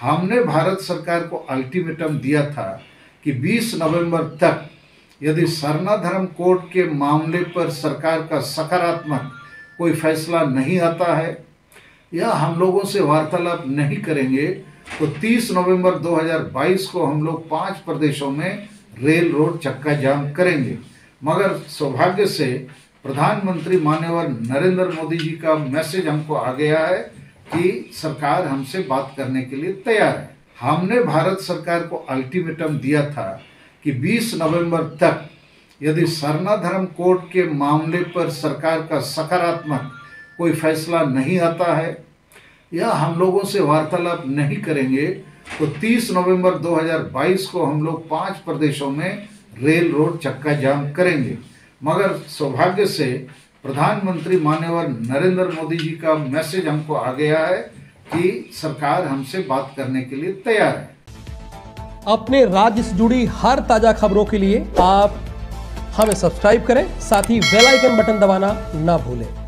हमने भारत सरकार को अल्टीमेटम दिया था कि 20 नवंबर तक यदि सरना धर्म कोड के मामले पर सरकार का सकारात्मक कोई फैसला नहीं आता है या हम लोगों से वार्तालाप नहीं करेंगे तो 30 नवंबर 2022 को हम लोग 5 प्रदेशों में रेल रोड चक्का जाम करेंगे। मगर सौभाग्य से प्रधानमंत्री माननीय नरेंद्र मोदी जी का मैसेज हमको आ गया है कि सरकार हमसे बात करने के लिए तैयार है। हमने भारत सरकार को अल्टीमेटम दिया था कि 20 नवंबर तक यदि सरना धर्म कोड के मामले पर सरकार का सकारात्मक कोई फैसला नहीं आता है या हम लोगों से वार्तालाप नहीं करेंगे तो 30 नवंबर 2022 को हम लोग 5 प्रदेशों में रेल रोड चक्का जाम करेंगे। मगर सौभाग्य से प्रधानमंत्री माननीय नरेंद्र मोदी जी का मैसेज हमको आ गया है कि सरकार हमसे बात करने के लिए तैयार है। अपने राज्य से जुड़ी हर ताजा खबरों के लिए आप हमें सब्सक्राइब करें, साथ ही बेल आइकन बटन दबाना ना भूलें।